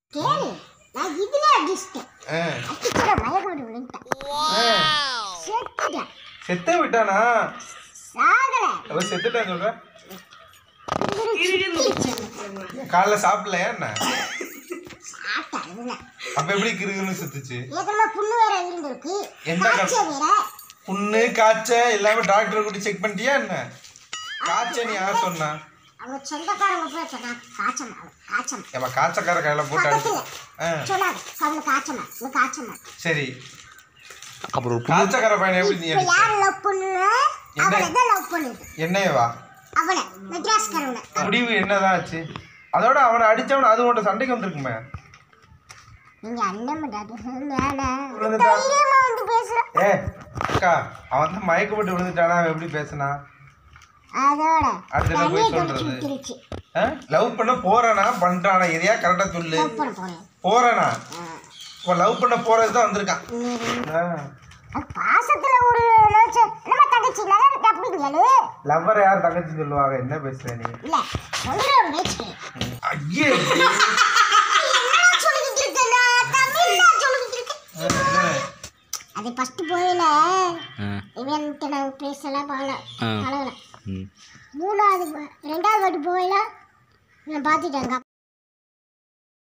கேளு, நான் இதுல அடிச்சிட்டேன். அடிச்சுட மயக்கம் விழுந்துட்டேன். செத்துட்டேன். செத்தே விட்டானா? சாகல. அவ செத்துட்டா சொல்ற? காலைல சாப்பிடலையா என்ன? சாப்பிட்டேன். அப்ப எப்படி கிருகுன்னு செத்துச்சு? ஏதமா புண்ணு வேற இருந்திருக்கு. காய்ச்சல் வேற. புண்ணு காய்ச்சல் எல்லாமே டாக்டர் கூட்டி செக் பண்ணிட்டியா என்ன? காய்ச்சல் யார் சொன்னா? அவங்க சொந்தக்காரங்க போய் சொன்னா காய்ச்சல் காய்ச்சல். ஏமா காய்ச்சக்கார கையில போட்டு சொன்னாங்க அவளை காய்ச்சமா இந்த காய்ச்சமா. சரி அப்புறம் காய்ச்சக்கார பையனை எப்படி நீ இப்ப யார் லவ் பண்ணுற? அவளை தான் லவ் பண்ணுது. என்னையவா? அவளை மெட்ராஸ்காரவளை. முடிவு என்னதான் ஆச்சு? அதோட அவனை அடிச்சவன அது உன்ட சண்டைக்கு வந்திருக்குமே. நீங்க அண்ணன் வந்து பேசுற. அக்கா அவன் தான் மயக்கப்பட்டு விழுந்துட்டானா? அவன் எப்படி பேசினா? அதோட அடுத்த போய் சொல்றது லவ் பண்ண போறானா பண்றானா? எதையா கரெக்டா சொல்லு. போறானா? இப்போ லவ் பண்ண போறதுதான் வந்திருக்கான். பாசத்துல ஒரு நம்ம தங்கச்சி நல்லா இருக்கு அப்படிங்கல. லவ்வர் யார் தங்கச்சி சொல்லுவாங்க? என்ன பேசுற நீ? இல்ல சொல்ற ஒரு மேட்ச். ஐயே என்ன சொல்லிட்டு இருக்கேனா? தமிழ்ல சொல்லிட்டு இருக்கேன். அது ஃபர்ஸ்ட் போயில இவன்ட்ட நான் பேசல பழகல. மூணாவது ரெண்டாவது வாட்டி போயில நான் பார்த்துட்டேன்.